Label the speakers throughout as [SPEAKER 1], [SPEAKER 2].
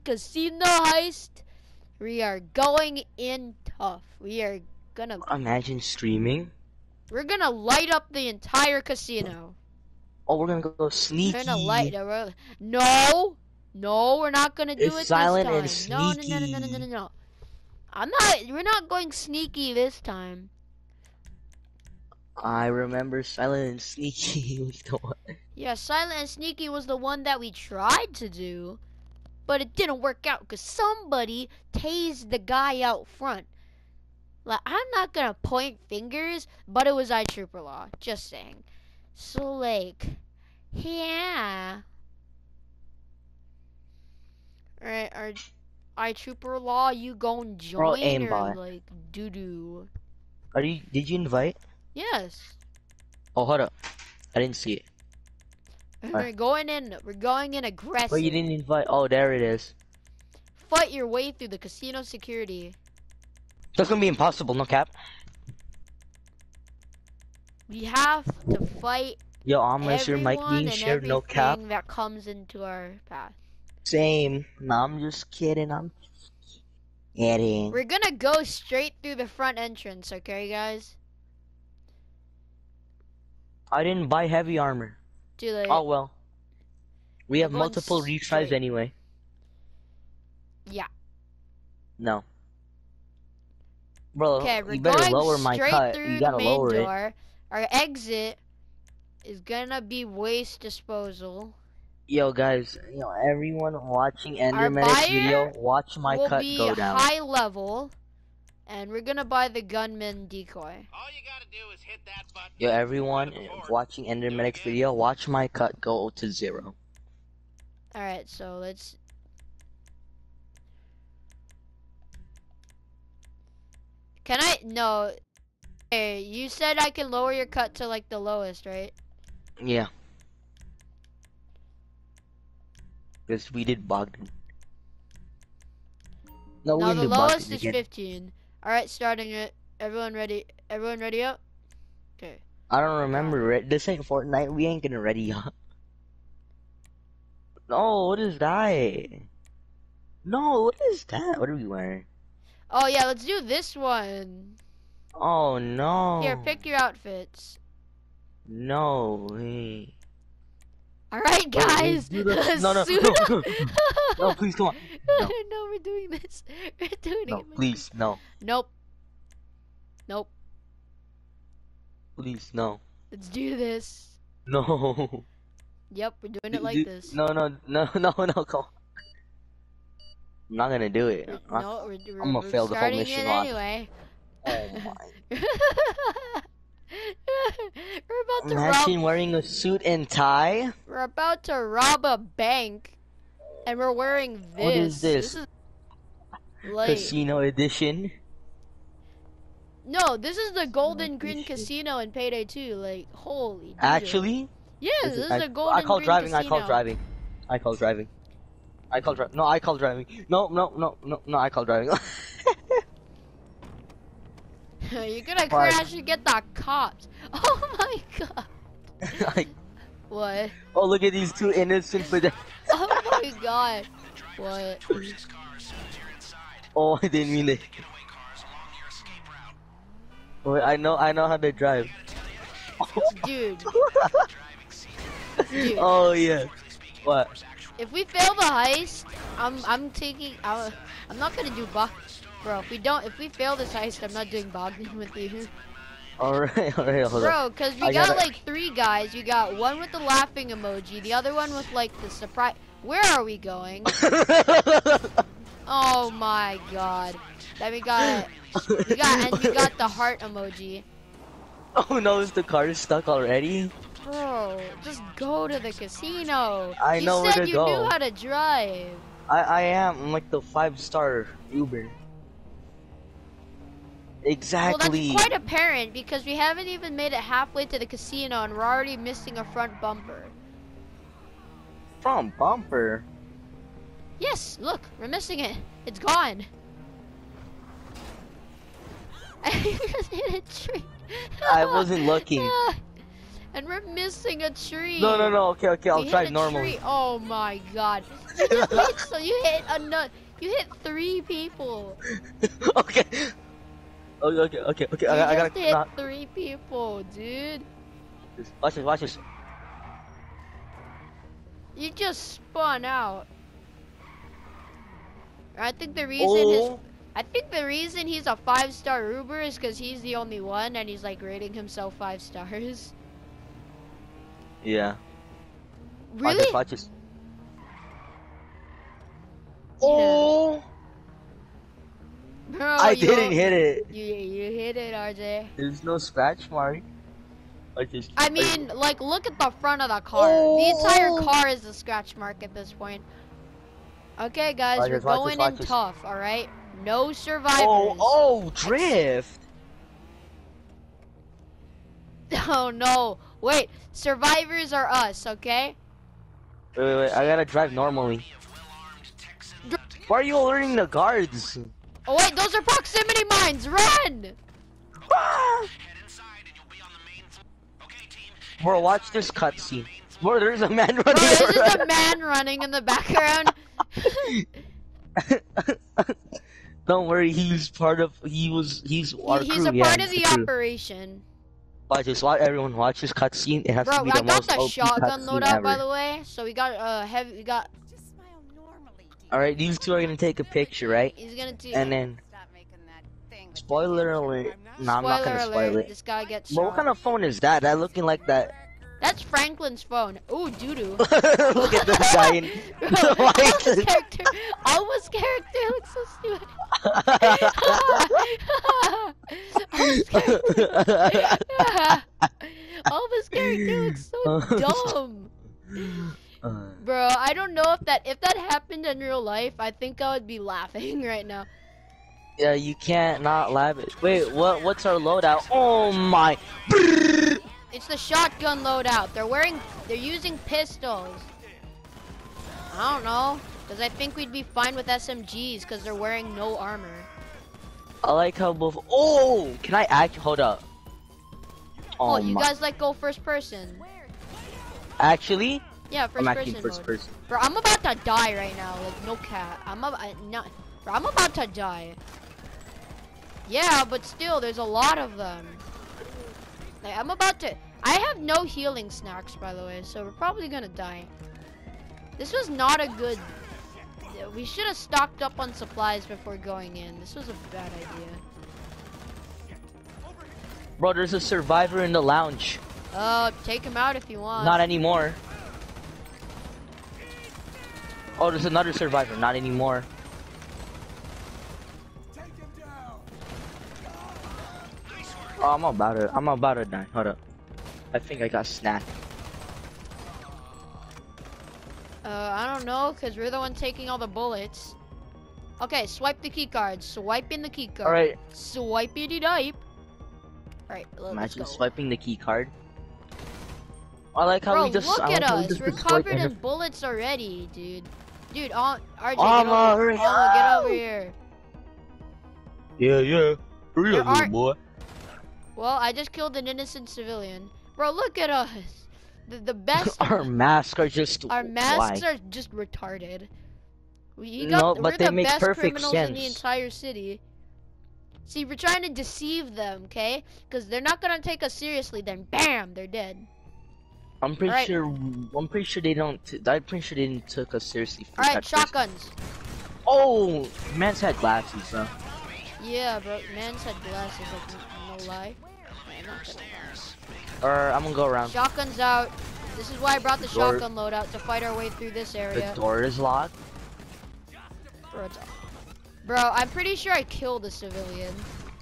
[SPEAKER 1] casino heist. We are going in tough. We're
[SPEAKER 2] Imagine streaming.
[SPEAKER 1] gonna light up the entire casino.
[SPEAKER 2] Oh, we're gonna go sneaky.
[SPEAKER 1] We're gonna light it. No, we're not gonna do it
[SPEAKER 2] silent
[SPEAKER 1] this time.
[SPEAKER 2] and sneaky.
[SPEAKER 1] No. We're not going sneaky this time.
[SPEAKER 2] I remember silent and sneaky was the one.
[SPEAKER 1] Yeah, silent and sneaky was the one that we tried to do, but it didn't work out because somebody tased the guy out front. Like, I'm not gonna point fingers, but it was iTrooper Law. Just saying. So, like, yeah. Alright, our iTrooper Law, you gon' join
[SPEAKER 2] Bro,
[SPEAKER 1] or,
[SPEAKER 2] aimbot.
[SPEAKER 1] like, doo-doo?
[SPEAKER 2] Did you invite?
[SPEAKER 1] Yes.
[SPEAKER 2] Oh, hold up. I didn't see it.
[SPEAKER 1] We're going in aggressive.
[SPEAKER 2] But you didn't invite. Oh, there it is.
[SPEAKER 1] Fight your way through the casino security.
[SPEAKER 2] That's gonna be impossible, no cap.
[SPEAKER 1] We have to fight
[SPEAKER 2] Yo, unless your mic
[SPEAKER 1] everyone
[SPEAKER 2] being
[SPEAKER 1] and
[SPEAKER 2] shared, no cap.
[SPEAKER 1] everything that comes into our path.
[SPEAKER 2] Same. No, I'm just kidding. I'm just kidding.
[SPEAKER 1] We're gonna go straight through the front entrance, okay, guys?
[SPEAKER 2] I didn't buy heavy armor.
[SPEAKER 1] Too late.
[SPEAKER 2] Oh well. We have
[SPEAKER 1] going
[SPEAKER 2] multiple retries
[SPEAKER 1] straight.
[SPEAKER 2] anyway.
[SPEAKER 1] Yeah.
[SPEAKER 2] No. Bro,
[SPEAKER 1] Okay, we're
[SPEAKER 2] you better
[SPEAKER 1] going
[SPEAKER 2] lower my
[SPEAKER 1] straight
[SPEAKER 2] cut.
[SPEAKER 1] through
[SPEAKER 2] You gotta
[SPEAKER 1] the main
[SPEAKER 2] lower it.
[SPEAKER 1] door. Our exit is gonna be waste disposal.
[SPEAKER 2] Yo, guys, everyone watching
[SPEAKER 1] Our
[SPEAKER 2] Enderman's
[SPEAKER 1] buyer
[SPEAKER 2] video, watch my
[SPEAKER 1] will
[SPEAKER 2] cut
[SPEAKER 1] be
[SPEAKER 2] go down.
[SPEAKER 1] high level, and we're gonna buy the gunman decoy.
[SPEAKER 3] All you gotta do is hit that button.
[SPEAKER 2] Yo, everyone watching Enderman's video, watch my cut go to 0.
[SPEAKER 1] Alright, so let's... Can I? No. Hey, you said I can lower your cut to like the lowest, right?
[SPEAKER 2] Yeah. Because we did Bogdan. No,
[SPEAKER 1] No,
[SPEAKER 2] we
[SPEAKER 1] the
[SPEAKER 2] didn't do
[SPEAKER 1] lowest
[SPEAKER 2] Bogdan
[SPEAKER 1] is
[SPEAKER 2] again.
[SPEAKER 1] 15. Alright, starting it. Everyone ready? Everyone ready up? Okay.
[SPEAKER 2] I don't remember. This ain't Fortnite. We ain't gonna ready up. No, what is that? No, what is that? What are we wearing?
[SPEAKER 1] Oh yeah, let's do this one.
[SPEAKER 2] Oh no.
[SPEAKER 1] Here, pick your outfits.
[SPEAKER 2] No. Hey.
[SPEAKER 1] Alright, guys.
[SPEAKER 2] do the- no,
[SPEAKER 1] suit up.
[SPEAKER 2] no. No, please, come on. No.
[SPEAKER 1] No, we're doing this. We're doing
[SPEAKER 2] No,
[SPEAKER 1] it.
[SPEAKER 2] please, no.
[SPEAKER 1] Nope. Nope.
[SPEAKER 2] Please, no.
[SPEAKER 1] Let's do this.
[SPEAKER 2] No.
[SPEAKER 1] Yep, we're doing it like this.
[SPEAKER 2] No, come on. I'm not gonna do it.
[SPEAKER 1] No,
[SPEAKER 2] I'm gonna fail the whole
[SPEAKER 1] starting
[SPEAKER 2] mission
[SPEAKER 1] it
[SPEAKER 2] on.
[SPEAKER 1] anyway.
[SPEAKER 2] Oh my.
[SPEAKER 1] We're about to
[SPEAKER 2] Imagine wearing a suit and tie.
[SPEAKER 1] We're about to rob a bank, and we're wearing this.
[SPEAKER 2] What is this?
[SPEAKER 1] This is like,
[SPEAKER 2] Casino edition.
[SPEAKER 1] no, this is the Golden Green Casino in Payday 2. Like, holy. Jesus.
[SPEAKER 2] Actually?
[SPEAKER 1] Yes, this is the Golden
[SPEAKER 2] I call
[SPEAKER 1] Green
[SPEAKER 2] driving.
[SPEAKER 1] Casino.
[SPEAKER 2] I call driving. No, I call driving. No, I call driving.
[SPEAKER 1] You're gonna crash and get the cops. Oh my god.
[SPEAKER 2] Like,
[SPEAKER 1] What?
[SPEAKER 2] oh, look at these two innocent pedestrians.
[SPEAKER 1] Oh my god. What?
[SPEAKER 2] Oh, I didn't mean it. Wait, I know how to drive.
[SPEAKER 1] Dude. Dude.
[SPEAKER 2] Oh yeah. What?
[SPEAKER 1] If we fail the heist, I'm not gonna do bro. If we fail this heist, I'm not doing Bogdan with you.
[SPEAKER 2] Alright, hold on.
[SPEAKER 1] Bro, cause we
[SPEAKER 2] I
[SPEAKER 1] got
[SPEAKER 2] gotta-
[SPEAKER 1] like 3 guys. You got one with the laughing emoji, the other one with like the surprise. Where are we going? Oh my god. Then we got the heart emoji.
[SPEAKER 2] Oh no, is the car stuck already?
[SPEAKER 1] Bro, just go to the casino.
[SPEAKER 2] I know where
[SPEAKER 1] You said
[SPEAKER 2] to
[SPEAKER 1] you
[SPEAKER 2] go.
[SPEAKER 1] knew how to drive.
[SPEAKER 2] I am. I'm like the 5-star Uber. Exactly.
[SPEAKER 1] Well, that's quite apparent because we haven't even made it halfway to the casino and we're already missing a front bumper.
[SPEAKER 2] From bumper.
[SPEAKER 1] Yes, look, we're missing it. It's gone. I just hit a tree.
[SPEAKER 2] I wasn't looking.
[SPEAKER 1] And we're missing a tree.
[SPEAKER 2] No. Okay. I'll
[SPEAKER 1] We
[SPEAKER 2] drive
[SPEAKER 1] hit a
[SPEAKER 2] normally.
[SPEAKER 1] tree. Oh my god. You just hit, so you hit a nut. You hit 3 people.
[SPEAKER 2] Okay. Okay.
[SPEAKER 1] You
[SPEAKER 2] I
[SPEAKER 1] just
[SPEAKER 2] gotta
[SPEAKER 1] hit
[SPEAKER 2] not.
[SPEAKER 1] 3 people, dude.
[SPEAKER 2] Watch this.
[SPEAKER 1] You just spun out. I think the reason he's a 5-star Uber is because he's the only one and he's like rating himself 5 stars.
[SPEAKER 2] Yeah.
[SPEAKER 1] Really?
[SPEAKER 2] Watch this.
[SPEAKER 1] Yeah.
[SPEAKER 2] Oh!
[SPEAKER 1] Bro,
[SPEAKER 2] I didn't hit it.
[SPEAKER 1] You hit it, RJ.
[SPEAKER 2] There's no scratch mark.
[SPEAKER 1] I mean, like, look at the front of the car. The entire car is a scratch mark at this point. Okay, guys, we're going in tough, alright? No survivors.
[SPEAKER 2] Oh, drift!
[SPEAKER 1] Oh, no. Wait, survivors are us, okay?
[SPEAKER 2] Wait, I gotta drive normally. Why are you alerting the guards?
[SPEAKER 1] Oh, wait, those are proximity mines. Run!
[SPEAKER 2] Ah! Bro, watch this cutscene. Bro, there's a man running.
[SPEAKER 1] Bro, there's just a man running in the background.
[SPEAKER 2] Don't worry, he's our crew.
[SPEAKER 1] He's a part of the
[SPEAKER 2] crew.
[SPEAKER 1] operation.
[SPEAKER 2] Watch this, everyone watch this cutscene. It has
[SPEAKER 1] Bro,
[SPEAKER 2] to be
[SPEAKER 1] I
[SPEAKER 2] the
[SPEAKER 1] got
[SPEAKER 2] most
[SPEAKER 1] the
[SPEAKER 2] OP
[SPEAKER 1] shotgun
[SPEAKER 2] cutscene
[SPEAKER 1] loadout,
[SPEAKER 2] ever.
[SPEAKER 1] by the way. So we got we got.
[SPEAKER 2] Alright, these two are gonna take a picture, right?
[SPEAKER 1] He's gonna do.
[SPEAKER 2] And then, spoiler alert. No, I'm not gonna spoil it.
[SPEAKER 1] This guy gets
[SPEAKER 2] But what
[SPEAKER 1] shot.
[SPEAKER 2] kind of phone is that? That looking like that.
[SPEAKER 1] That's Franklin's phone. Ooh, doo-doo.
[SPEAKER 2] Look at this guy in
[SPEAKER 1] Bro,
[SPEAKER 2] the white.
[SPEAKER 1] Almost character looks so stupid. Almost character looks so dumb. Bro, I don't know if that happened in real life, I think I would be laughing right now.
[SPEAKER 2] Yeah, you can't not laugh it. Wait, what's our loadout? Oh my.
[SPEAKER 1] It's the shotgun loadout. They're using pistols. I don't know, because I think we'd be fine with SMGs because they're wearing no armor.
[SPEAKER 2] I like how both. Oh, can I hold up?
[SPEAKER 1] Oh, you guys like go first person?
[SPEAKER 2] Actually?
[SPEAKER 1] Yeah,
[SPEAKER 2] I'm actually first
[SPEAKER 1] mode.
[SPEAKER 2] person.
[SPEAKER 1] Bro, I'm about to die right now. Like no cat. I'm about to die. Yeah, but still, there's a lot of them. Like I have no healing snacks, by the way, so we're probably gonna die. This was not a good. We should have stocked up on supplies before going in. This was a bad idea.
[SPEAKER 2] Bro, there's a survivor in the lounge.
[SPEAKER 1] Take him out if you want.
[SPEAKER 2] Not anymore. Oh, there's another survivor. Not anymore. Oh, I'm about to die. Hold up. I think I got snapped.
[SPEAKER 1] I don't know, because we're the one taking all the bullets. Okay, swipe the key card. Swipe in the key card.
[SPEAKER 2] Alright.
[SPEAKER 1] Swipey dipe. Alright, let's
[SPEAKER 2] Imagine
[SPEAKER 1] go.
[SPEAKER 2] swiping the key card. I like how
[SPEAKER 1] Bro,
[SPEAKER 2] we just.
[SPEAKER 1] look
[SPEAKER 2] I
[SPEAKER 1] at
[SPEAKER 2] like how we
[SPEAKER 1] us.
[SPEAKER 2] just
[SPEAKER 1] We're
[SPEAKER 2] exploit
[SPEAKER 1] covered in
[SPEAKER 2] every-
[SPEAKER 1] bullets already, dude. Dude, RJ,
[SPEAKER 2] hurry
[SPEAKER 1] get over here.
[SPEAKER 2] Yeah. Hurry
[SPEAKER 1] There
[SPEAKER 2] up,
[SPEAKER 1] are-
[SPEAKER 2] little boy.
[SPEAKER 1] Well, I just killed an innocent civilian. Bro, look at us. The best.
[SPEAKER 2] Our masks are just.
[SPEAKER 1] Our masks
[SPEAKER 2] why?
[SPEAKER 1] are just retarded. We're
[SPEAKER 2] But they
[SPEAKER 1] the
[SPEAKER 2] make
[SPEAKER 1] best
[SPEAKER 2] perfect
[SPEAKER 1] criminals in the
[SPEAKER 2] sense.
[SPEAKER 1] entire city. See, we're trying to deceive them, okay? Because they're not gonna take us seriously. Then, bam, they're dead.
[SPEAKER 2] I'm pretty
[SPEAKER 1] Alright.
[SPEAKER 2] sure. I'm pretty sure they don't. I'm pretty sure they didn't took us seriously. For
[SPEAKER 1] All right,
[SPEAKER 2] that first-
[SPEAKER 1] shotguns.
[SPEAKER 2] Oh, man's had glasses, though.
[SPEAKER 1] Yeah, bro. Man's had glasses. Like, no lie. Man, not gonna lie.
[SPEAKER 2] Or I'm gonna go around.
[SPEAKER 1] Shotguns out. This is why I brought the
[SPEAKER 2] Door-
[SPEAKER 1] shotgun loadout to fight our way through this
[SPEAKER 2] The
[SPEAKER 1] area.
[SPEAKER 2] door is locked.
[SPEAKER 1] Bro, I'm pretty sure I killed a civilian.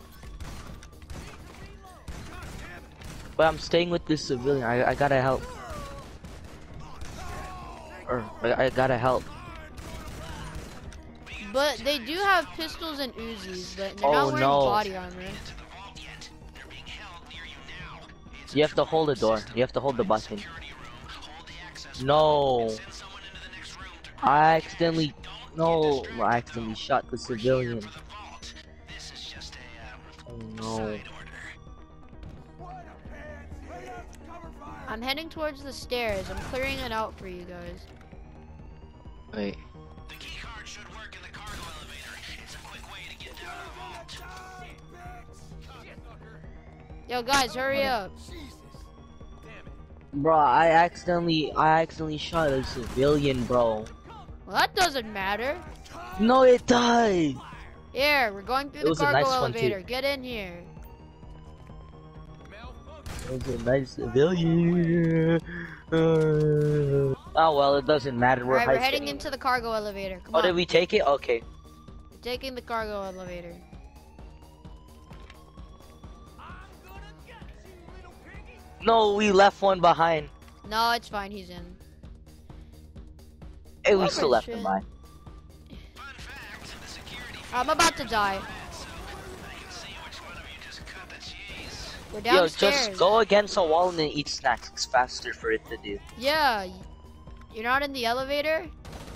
[SPEAKER 2] But I'm staying with this civilian. I gotta help. Or I gotta help.
[SPEAKER 1] But they do have pistols and Uzis, but they're
[SPEAKER 2] Oh,
[SPEAKER 1] not wearing
[SPEAKER 2] no.
[SPEAKER 1] body armor.
[SPEAKER 2] You have to hold the door. You have to hold the button. No. I accidentally shot the civilian. Oh no.
[SPEAKER 1] I'm heading towards the stairs. I'm clearing it out for you guys.
[SPEAKER 2] Wait.
[SPEAKER 3] The key card should work in the cargo elevator. It's a quick way to get down to the vault.
[SPEAKER 1] Yo, guys, hurry up.
[SPEAKER 2] Bro, I accidentally shot a civilian, bro.
[SPEAKER 1] Well, that doesn't matter.
[SPEAKER 2] No, it does.
[SPEAKER 1] Here, we're going through
[SPEAKER 2] It
[SPEAKER 1] the
[SPEAKER 2] was a
[SPEAKER 1] cargo
[SPEAKER 2] nice one, too.
[SPEAKER 1] elevator. Get in here.
[SPEAKER 2] It was a nice civilian. Oh well, it doesn't matter. We're
[SPEAKER 1] Alright, we're
[SPEAKER 2] high
[SPEAKER 1] heading
[SPEAKER 2] school.
[SPEAKER 1] into the cargo elevator. Come
[SPEAKER 2] Oh,
[SPEAKER 1] on.
[SPEAKER 2] did we take it? Okay.
[SPEAKER 1] Taking the cargo elevator.
[SPEAKER 2] No, we left one behind.
[SPEAKER 1] No, it's fine. He's in.
[SPEAKER 2] Hey, we
[SPEAKER 1] Oh,
[SPEAKER 2] still left
[SPEAKER 1] shit.
[SPEAKER 2] him behind.
[SPEAKER 3] Fun fact, the security
[SPEAKER 1] I'm about to die.
[SPEAKER 3] I can see which one of you just cut the cheese.
[SPEAKER 1] We're
[SPEAKER 2] Yo,
[SPEAKER 1] downstairs.
[SPEAKER 2] just go against a wall and then eat snacks. It's faster for it to do.
[SPEAKER 1] Yeah. You're not in the elevator?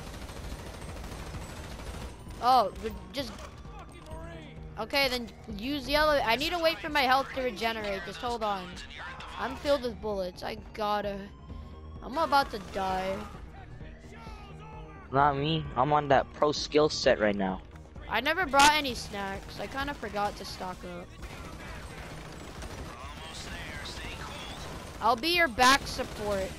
[SPEAKER 1] Oh, but just... Okay, then use the elevator. I need to wait for my health to regenerate. Just hold on. I'm filled with bullets. I gotta... I'm about to die.
[SPEAKER 2] Not me. I'm on that pro skill set right now.
[SPEAKER 1] I never brought any snacks. I kind of forgot to stock up.
[SPEAKER 3] Almost there. Stay cool.
[SPEAKER 1] I'll be your back support.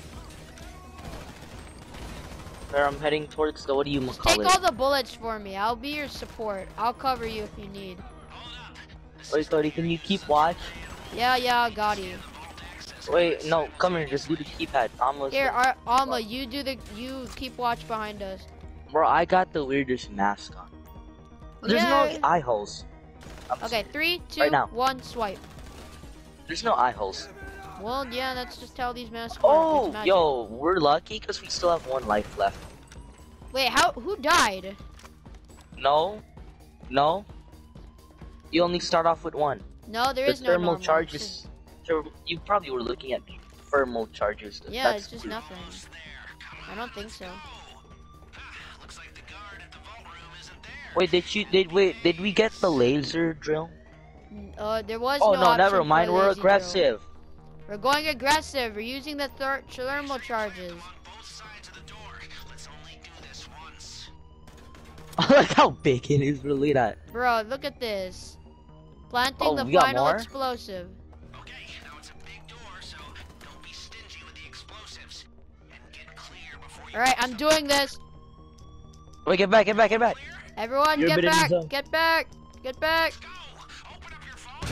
[SPEAKER 2] Where I'm heading towards the, what do you
[SPEAKER 1] Just
[SPEAKER 2] call
[SPEAKER 1] take
[SPEAKER 2] it?
[SPEAKER 1] all the bullets for me. I'll be your support. I'll cover you if you need.
[SPEAKER 2] Wait, Cody, can you keep watch?
[SPEAKER 1] Yeah, I got you.
[SPEAKER 2] Wait, no, come here, just do the keypad. Almost.
[SPEAKER 1] Here, Alma, you keep watch behind us.
[SPEAKER 2] Bro, I got the weirdest mask on. There's no
[SPEAKER 1] Yeah.
[SPEAKER 2] eye holes.
[SPEAKER 1] Okay, 3, 2,
[SPEAKER 2] Right now.
[SPEAKER 1] 1, swipe.
[SPEAKER 2] There's no eye holes.
[SPEAKER 1] Well, yeah, that's just how these masks work.
[SPEAKER 2] Oh,
[SPEAKER 1] It's magic.
[SPEAKER 2] yo, we're lucky because we still have one life left.
[SPEAKER 1] Wait, who died?
[SPEAKER 2] No, no. You only start off with one.
[SPEAKER 1] No, there
[SPEAKER 2] The
[SPEAKER 1] is no
[SPEAKER 2] thermal
[SPEAKER 1] normal.
[SPEAKER 2] charges. You probably were looking at thermal charges.
[SPEAKER 1] Yeah,
[SPEAKER 2] That's
[SPEAKER 1] it's just
[SPEAKER 2] weird.
[SPEAKER 1] nothing. I don't think so.
[SPEAKER 3] Looks like the guard at the vault room isn't there.
[SPEAKER 2] Wait, did we get the laser drill?
[SPEAKER 1] There was
[SPEAKER 2] Oh
[SPEAKER 1] no
[SPEAKER 2] no,
[SPEAKER 1] option
[SPEAKER 2] never
[SPEAKER 1] for
[SPEAKER 2] mind. We're
[SPEAKER 1] lazy drill.
[SPEAKER 2] aggressive.
[SPEAKER 1] We're going aggressive. We're using the thermal charges.
[SPEAKER 3] On both sides of the door. Let's only do this once.
[SPEAKER 2] Look how big it is. Really, that.
[SPEAKER 1] Bro, look at this. Planting
[SPEAKER 2] Oh,
[SPEAKER 1] the
[SPEAKER 2] we got
[SPEAKER 1] final
[SPEAKER 2] more?
[SPEAKER 1] explosive.
[SPEAKER 3] Okay, now it's a big door, so don't be stingy with the explosives. And get clear before you...
[SPEAKER 1] Alright, I'm doing this.
[SPEAKER 2] Wait, get back.
[SPEAKER 1] Everyone,
[SPEAKER 2] You're a
[SPEAKER 1] get
[SPEAKER 2] bit in the
[SPEAKER 1] back.
[SPEAKER 2] zone.
[SPEAKER 1] Get back. Get back.
[SPEAKER 3] Go! Open up your phone.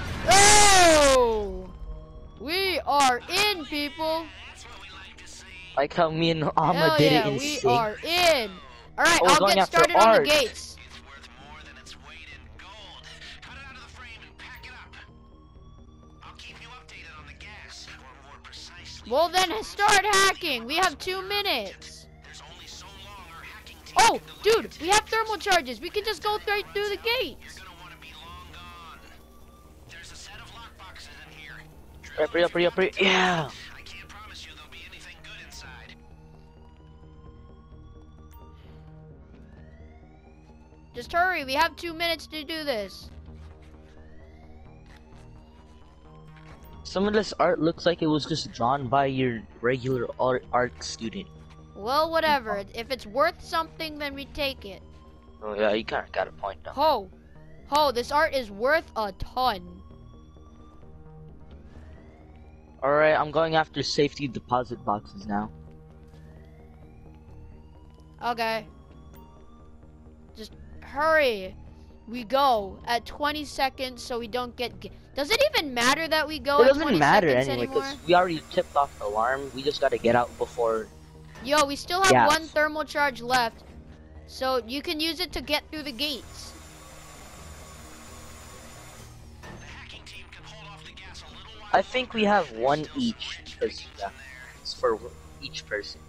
[SPEAKER 1] Oh! We are in, people.
[SPEAKER 3] That's what we like to see.
[SPEAKER 2] Like how me and Alma
[SPEAKER 1] Hell
[SPEAKER 2] did
[SPEAKER 1] yeah,
[SPEAKER 2] it in
[SPEAKER 1] we
[SPEAKER 2] sync.
[SPEAKER 1] are in. Alright,
[SPEAKER 2] Oh, we're
[SPEAKER 1] I'll
[SPEAKER 2] going
[SPEAKER 1] get
[SPEAKER 2] after
[SPEAKER 1] started on the
[SPEAKER 2] art.
[SPEAKER 1] gates.
[SPEAKER 3] It's worth more than its weight in gold. Cut it out of the frame and pack it up. I'll keep you updated on the gas, or more precisely,
[SPEAKER 1] Well then, start hacking. We have 2 minutes.
[SPEAKER 3] there's only so long our hacking team
[SPEAKER 1] Oh,
[SPEAKER 3] can deliver.
[SPEAKER 1] dude, we have thermal charges. We can just go right through the gates.
[SPEAKER 3] You're gonna want to be long gone. There's a set of lockboxes in here.
[SPEAKER 2] Hurry up. Yeah.
[SPEAKER 3] I can't promise you there'll be anything good inside.
[SPEAKER 1] Just hurry. We have 2 minutes to do this.
[SPEAKER 2] Some of this art looks like it was just drawn by your regular art student.
[SPEAKER 1] Well, whatever. If it's worth something, then we take it.
[SPEAKER 2] Oh yeah, you kind of got a point though.
[SPEAKER 1] Ho, this art is worth a ton.
[SPEAKER 2] Alright, I'm going after safety deposit boxes now.
[SPEAKER 1] Okay. Just hurry. We go at 20 seconds so we don't get... Does it even matter that we go
[SPEAKER 2] It
[SPEAKER 1] at 20
[SPEAKER 2] doesn't matter
[SPEAKER 1] seconds
[SPEAKER 2] anyway,
[SPEAKER 1] anymore?
[SPEAKER 2] because we already tipped off the alarm. We just gotta get out before...
[SPEAKER 1] Yo, we still have
[SPEAKER 2] Yes.
[SPEAKER 1] 1 thermal charge left. So you can use it to get through the gates.
[SPEAKER 3] The hacking team can hold off the gas a little while.
[SPEAKER 2] I think we have one each, because yeah, it's for each person.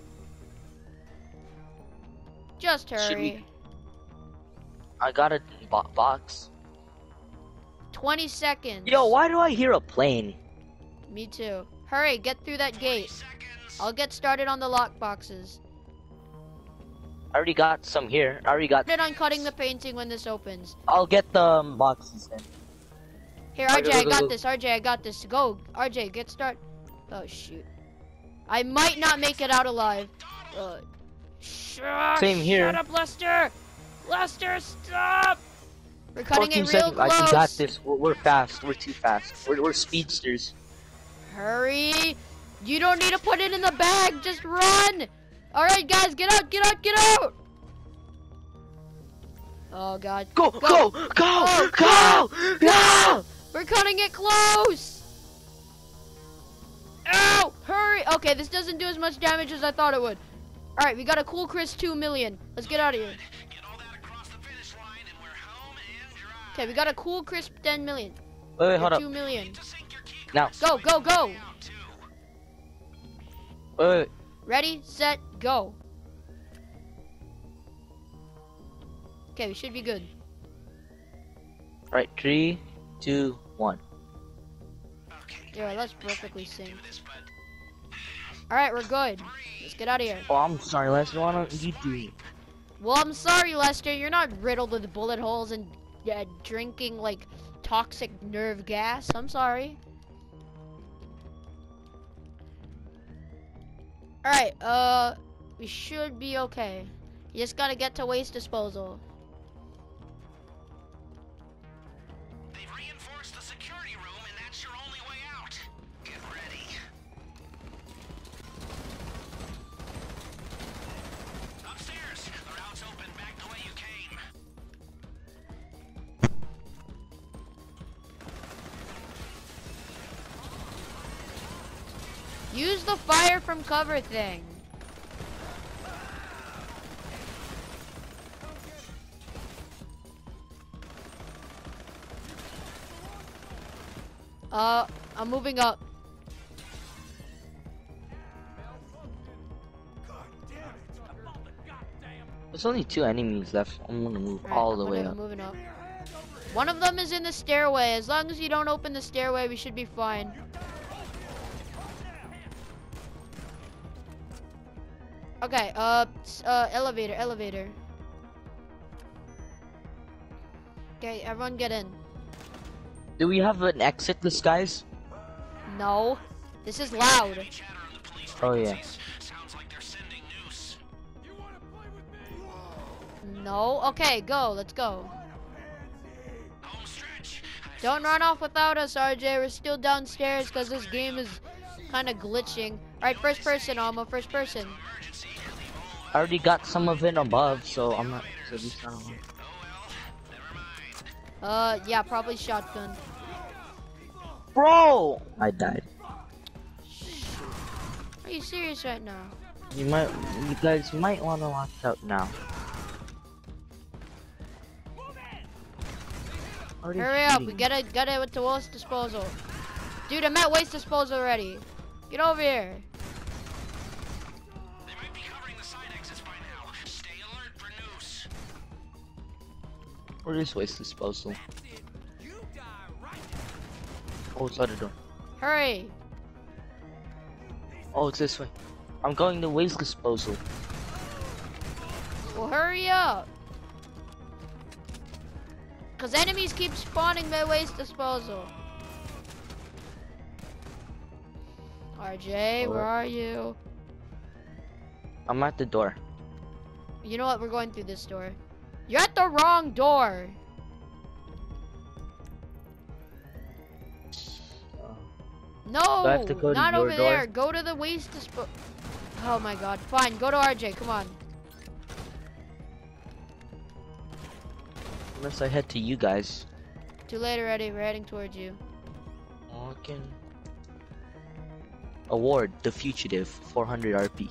[SPEAKER 1] Just
[SPEAKER 2] Should
[SPEAKER 1] hurry.
[SPEAKER 2] we- I got a box.
[SPEAKER 1] 20 seconds.
[SPEAKER 2] Yo, why do I hear a plane?
[SPEAKER 1] Me too. Hurry, get through that gate.
[SPEAKER 3] Seconds.
[SPEAKER 1] I'll get started on the lock boxes.
[SPEAKER 2] I already got some here. I already got...
[SPEAKER 1] Started on cutting the painting when this opens.
[SPEAKER 2] I'll get the boxes then.
[SPEAKER 1] Here,
[SPEAKER 2] Alright,
[SPEAKER 1] RJ,
[SPEAKER 2] go,
[SPEAKER 1] I
[SPEAKER 2] go,
[SPEAKER 1] got
[SPEAKER 2] go.
[SPEAKER 1] this. RJ, I got this. Go, RJ, get started. Oh shoot. I might not make it out alive.
[SPEAKER 2] Same here.
[SPEAKER 1] Shut up, Lester! Lester, stop! We're cutting
[SPEAKER 2] 14
[SPEAKER 1] it real
[SPEAKER 2] seconds.
[SPEAKER 1] close.
[SPEAKER 2] I got this. We're fast. We're too fast. We're speedsters.
[SPEAKER 1] Hurry! You don't need to put it in the bag. Just run! All right, guys, get out! Get out! Get out! Oh God!
[SPEAKER 2] Go! Go! Go!
[SPEAKER 1] Oh,
[SPEAKER 2] Go! Go!
[SPEAKER 1] We're cutting it close! Ow! Hurry! Okay, this doesn't do as much damage as I thought it would. Alright, we got a cool Chris 2 million. Let's get out of here.
[SPEAKER 3] Get all that across the finish line and we're home and dry.
[SPEAKER 1] Okay, we got a cool Chris 10 million.
[SPEAKER 2] Wait, hold up.
[SPEAKER 1] 2 million.
[SPEAKER 3] To sink your key
[SPEAKER 2] Now.
[SPEAKER 1] Go, go, go!
[SPEAKER 3] down too.
[SPEAKER 2] Wait.
[SPEAKER 1] Ready, set, go. Okay, we should be good.
[SPEAKER 2] Right. 3, 2, 1.
[SPEAKER 3] Okay.
[SPEAKER 1] Yeah, that's perfectly synced.
[SPEAKER 3] Do this, but
[SPEAKER 1] Alright, we're good. Let's get out of here.
[SPEAKER 2] Oh, I'm sorry, Lester. Why don't you do it?
[SPEAKER 1] Well, I'm sorry, Lester. You're not riddled with bullet holes and drinking, like, toxic nerve gas. I'm sorry. Alright, we should be okay. You just gotta get to waste disposal.
[SPEAKER 3] they've reinforced the security room and that's your only way out. Get ready. Upstairs. The route's open back the way you came.
[SPEAKER 1] Use the fire from cover thing. I'm moving up.
[SPEAKER 2] There's only 2 enemies left. I'm gonna move all the way up.
[SPEAKER 1] Moving up. One of them is in the stairway. As long as you don't open the stairway, we should be fine. Okay, elevator, elevator. Okay, everyone get in.
[SPEAKER 2] Do we have an exit, guys?
[SPEAKER 1] No, this is loud.
[SPEAKER 3] Chatter on the police
[SPEAKER 2] Oh, yeah.
[SPEAKER 3] frequencies. Sounds like they're sending news.
[SPEAKER 1] No, okay, go, let's go.
[SPEAKER 3] Home stretch.
[SPEAKER 1] Don't run off without us, RJ. We're still downstairs because this game is kind of glitching. Alright, first person, Alma, first person.
[SPEAKER 3] Emergency.
[SPEAKER 2] I already got some of it above, so I'm not. So this not.
[SPEAKER 3] Oh well. Never mind.
[SPEAKER 1] Yeah, probably shotgun.
[SPEAKER 2] Bro! I died.
[SPEAKER 1] Are you serious right now?
[SPEAKER 2] You guys might want to watch out now. Already
[SPEAKER 1] Hurry up, we
[SPEAKER 2] shooting.
[SPEAKER 1] get it with the waste disposal. Dude, I'm at waste disposal already. Get over here.
[SPEAKER 3] They might be covering the side exits by now. Stay alert for news.
[SPEAKER 2] Where is waste disposal? Oh, it's other door.
[SPEAKER 1] Hurry.
[SPEAKER 2] Oh, it's this way. I'm going to waste disposal.
[SPEAKER 1] Well, hurry up. Because enemies keep spawning by waste disposal. RJ, where are you?
[SPEAKER 2] I'm at the door.
[SPEAKER 1] You know what? We're going through this door. You're at the wrong door. No,
[SPEAKER 2] Do I have to go to
[SPEAKER 1] not
[SPEAKER 2] your
[SPEAKER 1] over
[SPEAKER 2] door?
[SPEAKER 1] there. Go to the waste disposal. Oh my god. Fine, go to RJ. Come on.
[SPEAKER 2] Unless I head to you guys.
[SPEAKER 1] Too late already. We're heading towards you.
[SPEAKER 2] Walking. Award, The Fugitive, 400 RP.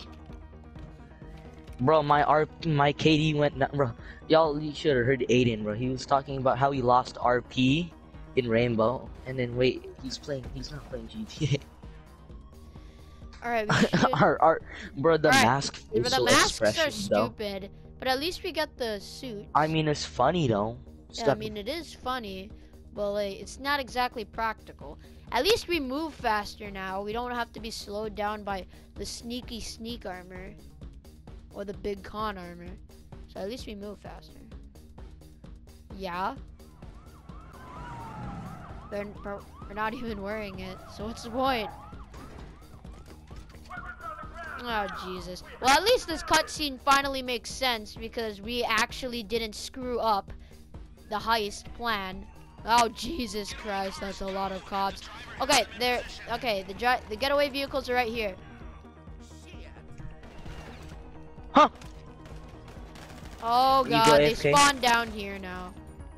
[SPEAKER 2] Bro, my KD went down, bro. Y'all, you should have heard Aiden, bro. He was talking about how he lost RP in Rainbow, and then wait, he's not playing GTA.
[SPEAKER 1] Alright, we should...
[SPEAKER 2] Bro, the
[SPEAKER 1] Alright,
[SPEAKER 2] mask
[SPEAKER 1] but
[SPEAKER 2] facial
[SPEAKER 1] the masks are
[SPEAKER 2] expression, though.
[SPEAKER 1] stupid. But at least we got the suit.
[SPEAKER 2] I mean, it's funny though.
[SPEAKER 1] Yeah, I mean, it is funny, but like, it's not exactly practical. At least we move faster now. We don't have to be slowed down by the sneaky sneak armor or the big con armor. So at least we move faster. Yeah. We're not even wearing it, so what's the point? Oh, Jesus. Well, at least this cutscene finally makes sense because we actually didn't screw up the heist plan. Oh, Jesus Christ, that's a lot of cops. Okay, the getaway vehicles are right here.
[SPEAKER 2] Huh?
[SPEAKER 1] Oh,
[SPEAKER 2] You
[SPEAKER 1] God,
[SPEAKER 2] go
[SPEAKER 1] they
[SPEAKER 2] AFK?
[SPEAKER 1] spawn down here now.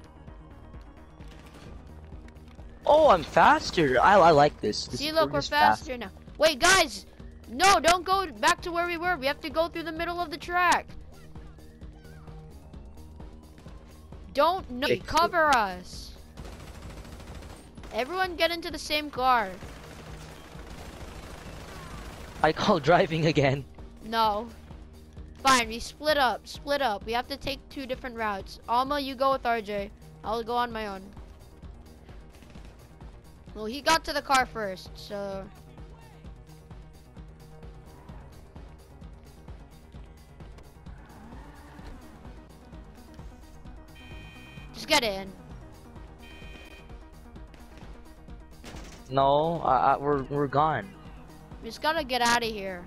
[SPEAKER 2] Oh, I'm faster. I like this.
[SPEAKER 1] See, look, we're
[SPEAKER 2] just fast.
[SPEAKER 1] faster now. Wait, guys! No, don't go back to where we were. We have to go through the middle of the track. Don't
[SPEAKER 2] Fix it.
[SPEAKER 1] cover us. Everyone get into the same car.
[SPEAKER 2] I call driving again.
[SPEAKER 1] No. Fine, we split up. We have to take 2 different routes. Alma, you go with RJ. I'll go on my own. Well, he got to the car first, so... Just get in.
[SPEAKER 2] No, we're gone.
[SPEAKER 1] We just gotta get out of here.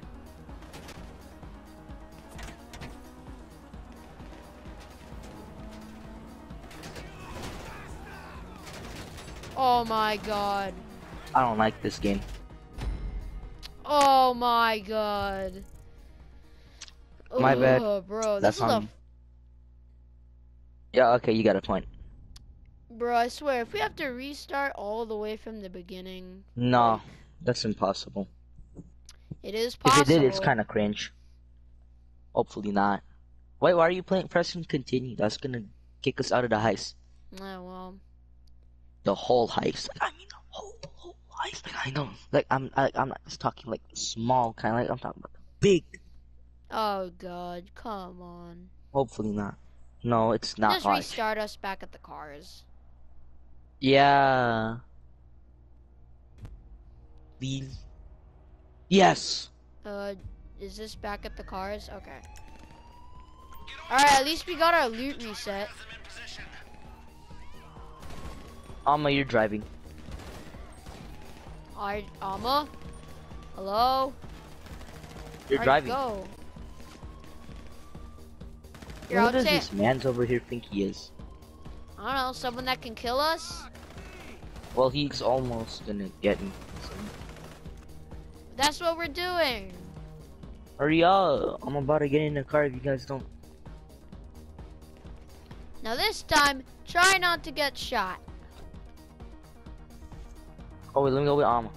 [SPEAKER 1] Oh my god.
[SPEAKER 2] I don't like this game.
[SPEAKER 1] Oh my god.
[SPEAKER 2] My bad.
[SPEAKER 1] Bro,
[SPEAKER 2] That's
[SPEAKER 1] this is
[SPEAKER 2] on. Yeah, okay, you got a point.
[SPEAKER 1] Bro, I swear, if we have to restart all the way from the beginning...
[SPEAKER 2] No, that's impossible.
[SPEAKER 1] It is possible.
[SPEAKER 2] If it did, it's kind of cringe. Hopefully not. Wait, why are you pressing continue? That's gonna kick us out of the heist.
[SPEAKER 1] Oh, well.
[SPEAKER 2] The whole heist. Like, I mean, the whole heist. Like, I know. Like, I'm not just talking like small kind of. Like, I'm talking about the big.
[SPEAKER 1] Oh god, come on.
[SPEAKER 2] Hopefully not. No, it's not
[SPEAKER 1] Just
[SPEAKER 2] hard.
[SPEAKER 1] restart us back at the cars.
[SPEAKER 2] Yeah. Please. Yes.
[SPEAKER 1] Is this back at the cars? Okay. Alright, at least we got our loot reset.
[SPEAKER 2] Alma, you're driving.
[SPEAKER 1] Alright, Alma? Hello?
[SPEAKER 2] You're
[SPEAKER 1] Where'd
[SPEAKER 2] driving.
[SPEAKER 1] you go? Here,
[SPEAKER 2] Who
[SPEAKER 1] I'll
[SPEAKER 2] does
[SPEAKER 1] take...
[SPEAKER 2] this man's over here think he is?
[SPEAKER 1] I don't know, someone that can kill us?
[SPEAKER 2] Well, he's almost gonna get me.
[SPEAKER 1] That's what we're doing.
[SPEAKER 2] Hurry up! I'm about to get in the car if you guys don't.
[SPEAKER 1] Now this time, try not to get shot.
[SPEAKER 2] Oh wait, let me go with Alma.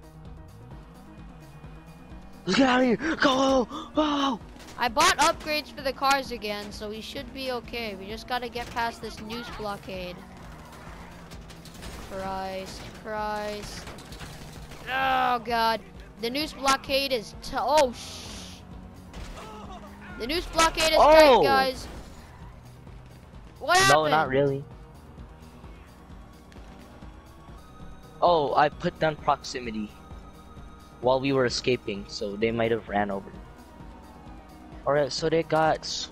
[SPEAKER 2] Let's get out of here! Go! Go!
[SPEAKER 1] I bought upgrades for the cars again, so we should be okay. We just gotta get past this noose blockade. Christ. Oh god. The noose blockade is the noose blockade is tight, guys. What happened?
[SPEAKER 2] No, not really. Oh, I put down proximity while we were escaping, so they might have ran over. Alright, so they got noose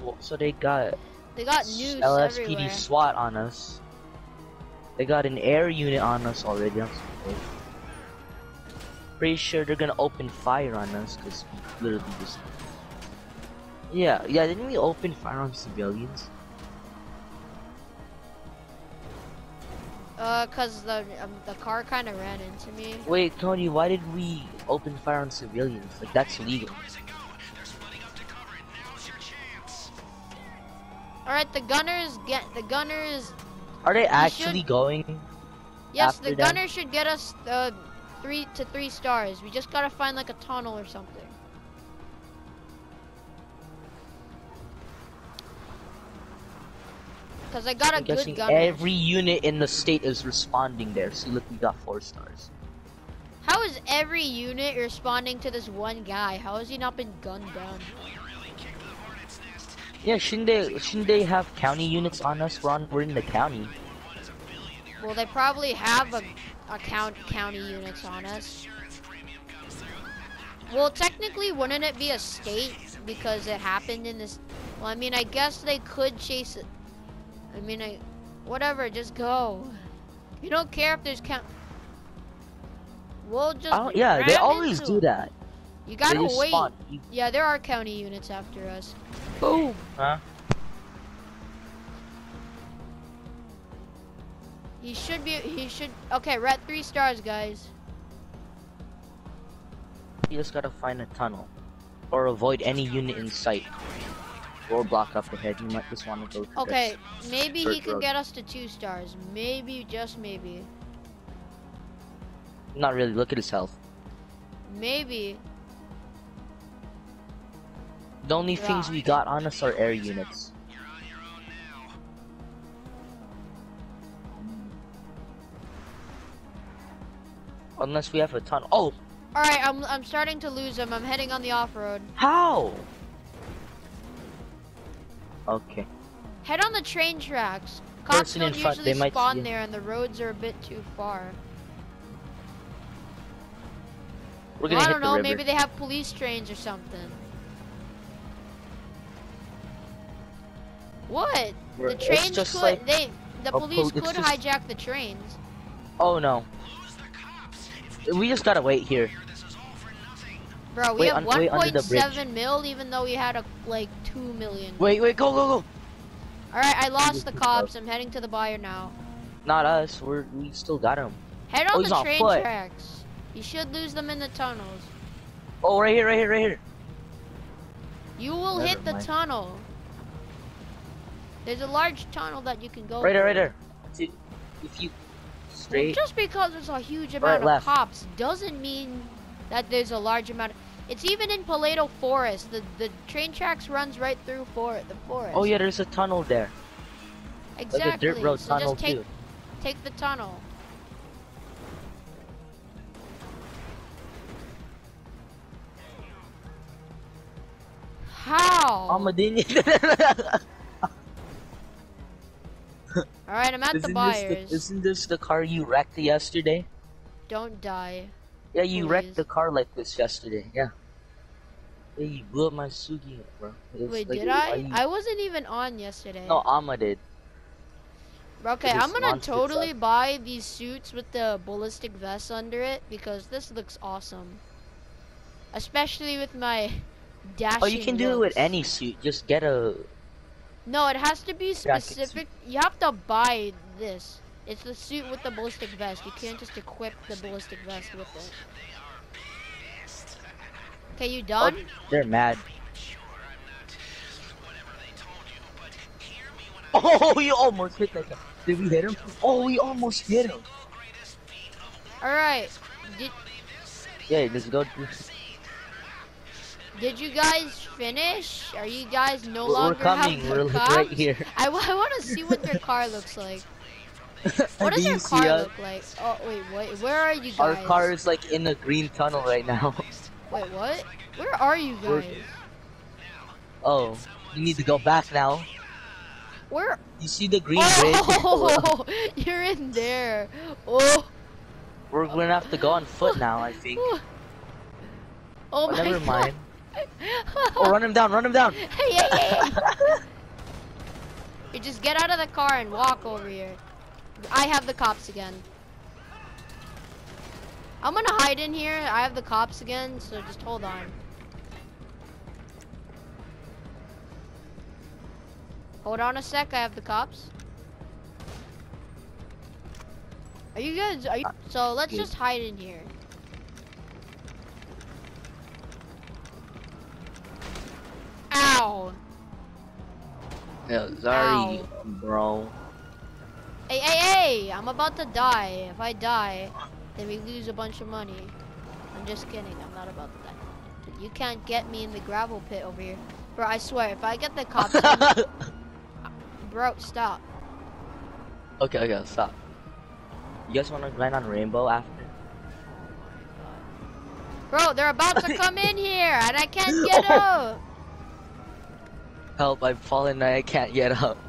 [SPEAKER 2] LSPD
[SPEAKER 1] everywhere.
[SPEAKER 2] SWAT on us. They got an air unit on us already. I'm supposed. Pretty sure they're gonna open fire on us because we literally just. Yeah, didn't we open fire on civilians?
[SPEAKER 1] Cause the car kind of ran into me.
[SPEAKER 2] Wait, Tony, why did we open fire on civilians? Like, that's illegal.
[SPEAKER 1] Alright, the gunners
[SPEAKER 2] Are they actually going?
[SPEAKER 1] Yes,
[SPEAKER 2] after
[SPEAKER 1] the
[SPEAKER 2] them?
[SPEAKER 1] gunner should get us 3 stars. We just gotta find like a tunnel or something. Cause I got a
[SPEAKER 2] I'm
[SPEAKER 1] good
[SPEAKER 2] guessing
[SPEAKER 1] gunner.
[SPEAKER 2] every unit in the state is responding there. See, look, we got 4 stars.
[SPEAKER 1] How is every unit responding to this one guy? How has he not been gunned down?
[SPEAKER 2] Yeah, shouldn't they have county units on us? We're in the county.
[SPEAKER 1] Well, they probably have a county units on us. Well, technically, wouldn't it be a state because it happened in this? Well, I mean, I guess they could chase it. I mean, whatever, just go. You don't care if there's We'll just.
[SPEAKER 2] Yeah, they
[SPEAKER 1] ram
[SPEAKER 2] always
[SPEAKER 1] into
[SPEAKER 2] do
[SPEAKER 1] it.
[SPEAKER 2] that.
[SPEAKER 1] You
[SPEAKER 2] They
[SPEAKER 1] gotta
[SPEAKER 2] just
[SPEAKER 1] wait.
[SPEAKER 2] spawn.
[SPEAKER 1] Yeah, there are county units after us. Boom.
[SPEAKER 2] Huh?
[SPEAKER 1] He should. Okay, we're at 3 stars, guys.
[SPEAKER 2] You just gotta find a tunnel. Or avoid any unit in sight. Roadblock up ahead. You might just want to go to
[SPEAKER 1] Okay, maybe he
[SPEAKER 2] dirt
[SPEAKER 1] can
[SPEAKER 2] road.
[SPEAKER 1] get us to 2 stars. Maybe, just maybe.
[SPEAKER 2] Not really. Look at his health.
[SPEAKER 1] Maybe.
[SPEAKER 2] The only things we got on us are air units.
[SPEAKER 3] You're on your own now.
[SPEAKER 2] Unless we have a tunnel. Oh!
[SPEAKER 1] Alright, I'm starting to lose him. I'm heading on the off-road.
[SPEAKER 2] How? Okay.
[SPEAKER 1] Head on the train tracks. Cops
[SPEAKER 2] Person in
[SPEAKER 1] don't
[SPEAKER 2] front,
[SPEAKER 1] usually
[SPEAKER 2] they might
[SPEAKER 1] spawn
[SPEAKER 2] see
[SPEAKER 1] there and the roads are a bit too far.
[SPEAKER 2] We're
[SPEAKER 1] Well,
[SPEAKER 2] gonna
[SPEAKER 1] I
[SPEAKER 2] hit
[SPEAKER 1] don't
[SPEAKER 2] the
[SPEAKER 1] know,
[SPEAKER 2] river.
[SPEAKER 1] maybe they have police trains or something. What? The
[SPEAKER 2] It's
[SPEAKER 1] trains
[SPEAKER 2] just
[SPEAKER 1] could
[SPEAKER 2] like
[SPEAKER 1] the police
[SPEAKER 2] it's
[SPEAKER 1] could
[SPEAKER 2] just-
[SPEAKER 1] hijack the trains.
[SPEAKER 2] Oh no.
[SPEAKER 3] Lose the cops.
[SPEAKER 2] We just gotta wait here.
[SPEAKER 3] This is all for nothing.
[SPEAKER 1] Bro, we
[SPEAKER 2] Wait,
[SPEAKER 1] have
[SPEAKER 2] wait under the bridge.
[SPEAKER 1] 1.7 mil even though we had like 2 million.
[SPEAKER 2] Wait, go, go, go!
[SPEAKER 1] Alright, I lost
[SPEAKER 2] just
[SPEAKER 1] the
[SPEAKER 2] picked
[SPEAKER 1] cops.
[SPEAKER 2] up.
[SPEAKER 1] I'm heading to the buyer now.
[SPEAKER 2] Not us. We still got him.
[SPEAKER 1] Head
[SPEAKER 2] Oh,
[SPEAKER 1] on
[SPEAKER 2] he's
[SPEAKER 1] the
[SPEAKER 2] on
[SPEAKER 1] train
[SPEAKER 2] foot.
[SPEAKER 1] tracks. You should lose them in the tunnels.
[SPEAKER 2] Oh, right here.
[SPEAKER 1] You will
[SPEAKER 2] Never
[SPEAKER 1] hit the
[SPEAKER 2] mind.
[SPEAKER 1] tunnel. There's a large tunnel that you can go
[SPEAKER 2] Right
[SPEAKER 1] through.
[SPEAKER 2] there. See, if you
[SPEAKER 1] Well,
[SPEAKER 2] straight.
[SPEAKER 1] just because there's a huge amount of
[SPEAKER 2] left.
[SPEAKER 1] cops doesn't mean that there's a large amount of... It's even in Paleto Forest. The train tracks runs right through the forest.
[SPEAKER 2] Oh yeah, there's a tunnel there.
[SPEAKER 1] Exactly.
[SPEAKER 2] Like a dirt road
[SPEAKER 1] so
[SPEAKER 2] tunnel
[SPEAKER 1] just take,
[SPEAKER 2] too.
[SPEAKER 1] take the tunnel. How? Alright, I'm at the buyers.
[SPEAKER 2] Isn't this the car you wrecked yesterday?
[SPEAKER 1] Don't die.
[SPEAKER 2] Yeah, you
[SPEAKER 1] Please.
[SPEAKER 2] wrecked the car like this yesterday. Yeah. Yeah, you blew up my Sugi, bro. It's
[SPEAKER 1] Wait,
[SPEAKER 2] like,
[SPEAKER 1] did
[SPEAKER 2] why
[SPEAKER 1] I?
[SPEAKER 2] you-
[SPEAKER 1] I wasn't even on yesterday.
[SPEAKER 2] No, Amma did.
[SPEAKER 1] Okay,
[SPEAKER 2] It
[SPEAKER 1] I'm
[SPEAKER 2] just
[SPEAKER 1] gonna
[SPEAKER 2] launched
[SPEAKER 1] totally
[SPEAKER 2] itself.
[SPEAKER 1] buy these suits with the ballistic vest under it because this looks awesome. Especially with my dashing
[SPEAKER 2] Oh, you can do it
[SPEAKER 1] looks.
[SPEAKER 2] with any suit. Just get a.
[SPEAKER 1] No, it has to be
[SPEAKER 2] Jacket suit.
[SPEAKER 1] specific. You have to buy this. It's the suit with the ballistic vest. You can't just equip the ballistic vest with it. Okay, you
[SPEAKER 2] Oh,
[SPEAKER 1] done?
[SPEAKER 2] they're mad.
[SPEAKER 3] Sure, I'm not whatever they told you, but hear me when I
[SPEAKER 2] Oh, we almost hit that guy. Did we hit him? Oh, we almost hit him.
[SPEAKER 3] greatest feat of
[SPEAKER 1] Alright.
[SPEAKER 2] Yeah, let's go.
[SPEAKER 1] Did you guys finish? Are you guys no
[SPEAKER 2] We're
[SPEAKER 1] longer
[SPEAKER 2] coming.
[SPEAKER 1] have
[SPEAKER 2] We're
[SPEAKER 1] the
[SPEAKER 2] right
[SPEAKER 1] cops?
[SPEAKER 2] here.
[SPEAKER 1] I want to see what their car looks like. What does
[SPEAKER 2] Do
[SPEAKER 1] their
[SPEAKER 2] you see
[SPEAKER 1] car
[SPEAKER 2] us?
[SPEAKER 1] look like? Oh wait, wait. Where are you
[SPEAKER 2] Our
[SPEAKER 1] guys?
[SPEAKER 2] car is like in a green tunnel right now.
[SPEAKER 1] Wait, what? Where are you
[SPEAKER 2] We're-
[SPEAKER 1] guys?
[SPEAKER 2] Oh, you need to go back now.
[SPEAKER 1] Where?
[SPEAKER 2] You see the green bridge?
[SPEAKER 1] Oh, you're in there. Oh.
[SPEAKER 2] We're gonna have to go on foot now, I think.
[SPEAKER 1] Oh
[SPEAKER 2] Oh,
[SPEAKER 1] my
[SPEAKER 2] never
[SPEAKER 1] God.
[SPEAKER 2] mind. Oh, run him down, run him down.
[SPEAKER 1] Hey. You just get out of the car and walk over here. I have the cops again. I'm gonna hide in here. I have the cops again, so just hold on. Hold on a sec. I have the cops. Are you guys? Are you? So let's just hide in here. Ow!
[SPEAKER 2] Yeah, sorry, bro.
[SPEAKER 1] Hey, hey, hey! I'm about to die. If I die, then we lose a bunch of money. I'm just kidding. I'm not about to die. You can't get me in the gravel pit over here. Bro, I swear, if I get the cops in, bro, stop.
[SPEAKER 2] Okay, stop. You guys wanna grind on Rainbow after?
[SPEAKER 1] Bro, they're about to come in here, and I can't get
[SPEAKER 2] Oh.
[SPEAKER 1] up.
[SPEAKER 2] Help, I've fallen and I can't get up.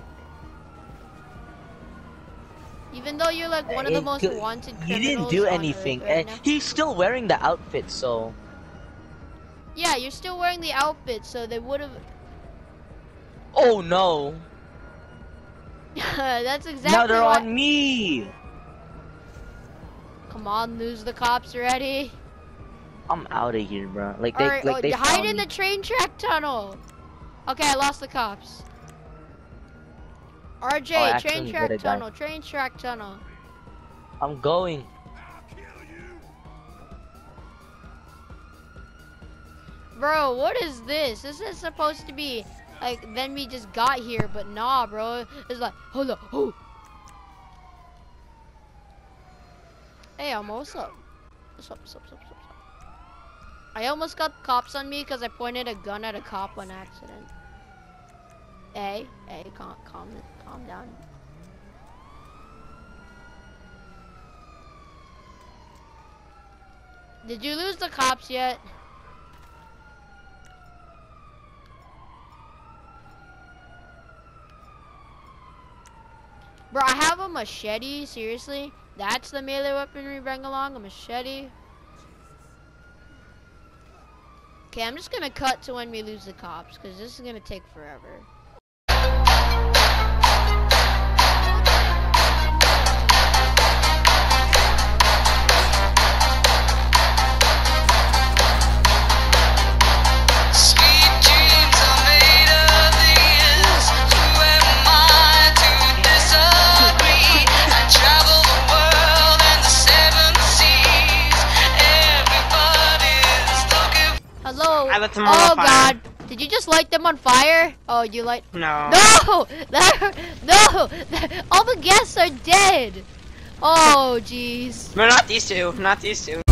[SPEAKER 1] Even though you're like one of the most wanted
[SPEAKER 2] He
[SPEAKER 1] criminals
[SPEAKER 2] didn't do
[SPEAKER 1] on
[SPEAKER 2] anything,
[SPEAKER 1] Earth right
[SPEAKER 2] and
[SPEAKER 1] now.
[SPEAKER 2] he's still wearing the outfit, so...
[SPEAKER 1] Yeah, you're still wearing the outfit, so they would have.
[SPEAKER 2] Oh no!
[SPEAKER 1] That's exactly.
[SPEAKER 2] Now they're
[SPEAKER 1] what...
[SPEAKER 2] on me!
[SPEAKER 1] Come on, lose the cops already.
[SPEAKER 2] I'm out of here, bro. Like
[SPEAKER 1] Alright,
[SPEAKER 2] they
[SPEAKER 1] hide
[SPEAKER 2] found
[SPEAKER 1] in
[SPEAKER 2] me.
[SPEAKER 1] the train track tunnel. Okay, I lost the cops.
[SPEAKER 2] Oh, I
[SPEAKER 1] RJ,
[SPEAKER 2] actually
[SPEAKER 1] train
[SPEAKER 2] hit
[SPEAKER 1] track
[SPEAKER 2] a guy.
[SPEAKER 1] tunnel, train track tunnel.
[SPEAKER 2] I'm going.
[SPEAKER 1] Bro, what is this? This is supposed to be like then we just got here, but nah, bro. It's like, hold up, oh. Hey, Elmo, what's up? What's up, what's up, what's up, what's up? I almost got cops on me because I pointed a gun at a cop on accident. Hey, calm down. Did you lose the cops yet? Bro, I have a machete, seriously? That's the melee weapon we bring along, a machete? Okay, I'm just gonna cut to when we lose the cops, because this is gonna take forever.
[SPEAKER 4] Sweet dreams are made of these. Who am I to disagree? I travel the world and the seven seas. Everybody's looking.
[SPEAKER 1] Hello?
[SPEAKER 5] I lit them all on
[SPEAKER 1] Oh
[SPEAKER 5] fire.
[SPEAKER 1] god. Did you just light them on fire? Oh, you light...
[SPEAKER 5] No.
[SPEAKER 1] No! No! All the guests are dead! Oh, jeez.
[SPEAKER 5] No, not these two. Not these two.